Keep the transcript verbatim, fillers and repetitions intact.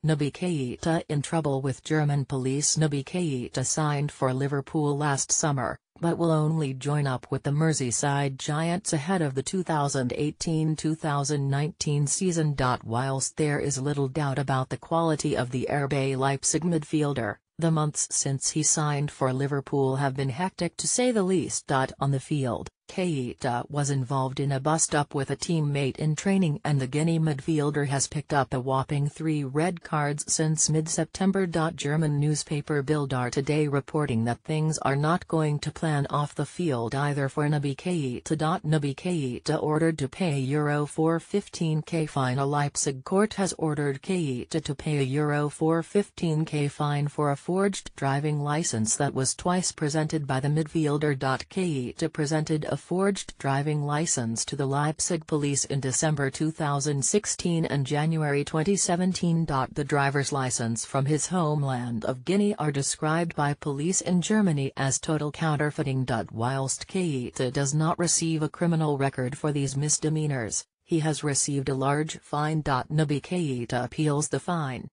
Naby Keita in trouble with German police. Naby Keita signed for Liverpool last summer, but will only join up with the Merseyside Giants ahead of the two thousand eighteen two thousand nineteen season. Whilst there is little doubt about the quality of the R B Leipzig midfielder, the months since he signed for Liverpool have been hectic to say the least. On the field, Keita was involved in a bust-up with a teammate in training, and the Guinea midfielder has picked up a whopping three red cards since mid-September. German newspaper Bild are today reporting that things are not going to plan off the field either for Naby Keita. Naby Keita ordered to pay a Euro four fifteen K fine. A Leipzig court has ordered Keita to pay a Euro four fifteen K fine for a forged driving license that was twice presented by the midfielder. Keita presented a forged driving license to the Leipzig police in December two thousand sixteen and January twenty seventeen. The driver's license from his homeland of Guinea are described by police in Germany as total counterfeiting. Whilst Keita does not receive a criminal record for these misdemeanors, he has received a large fine. Naby Keita appeals the fine.